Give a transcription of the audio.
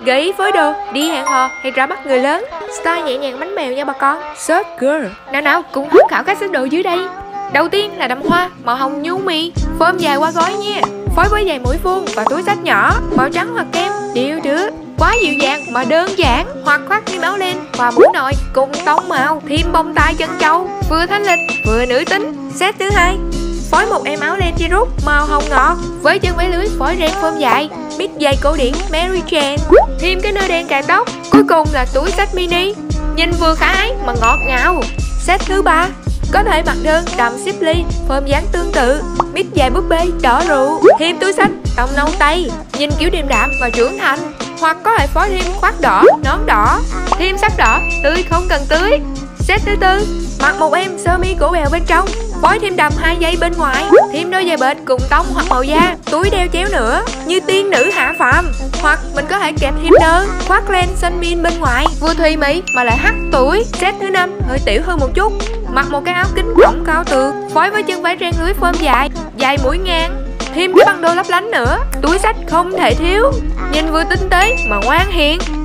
Gợi ý phối đồ, đi hẹn hò hay ra mắt người lớn. Style nhẹ nhàng bánh bèo nha bà con. Soft girl. Nào nào, cùng tham khảo các set đồ dưới đây. Đầu tiên là đầm hoa, màu hồng nhu mì, phơm dài qua gói nha. Phối với giày mũi vuông và túi xách nhỏ, màu trắng hoặc kem, điêu đứa. Quá dịu dàng mà đơn giản. Hoặc khoác thêm áo len và mũ nồi cùng tông màu, thêm bông tai chân trâu, vừa thanh lịch vừa nữ tính. Set thứ hai, phối một em áo len chi rút màu hồng ngọt với chân váy lưới phối ren phơm dài, mít giày cổ điển Mary Jane, thêm cái nơ đen cài tóc. Cuối cùng là túi xách mini, nhìn vừa khả ái mà ngọt ngào. Set thứ ba, có thể mặc đơn đầm xếp ly phơm dáng tương tự, mít dài búp bê đỏ rượu, thêm túi xách tông nâu tây, nhìn kiểu điềm đạm và trưởng thành. Hoặc có thể phối thêm khoác đỏ, nón đỏ, thêm sắc đỏ tươi không cần tưới. Set thứ tư, mặc một em sơ mi cổ bèo bên trong, phối thêm đầm 2 dây bên ngoài, thêm đôi giày bệt cùng tông hoặc màu da, túi đeo chéo nữa như tiên nữ hạ phàm. Hoặc mình có thể kẹp thêm nơ, khoác len xanh min bên ngoài, vừa thùy mị mà lại hắt tuổi. Set thứ năm hơi tiểu hơn một chút, mặc một cái áo kính cổng cao tường, phối với chân váy ren lưới phơm dài, dài mũi ngang, thêm cái băng đô lấp lánh nữa. Túi xách không thể thiếu, nhìn vừa tinh tế mà ngoan hiền.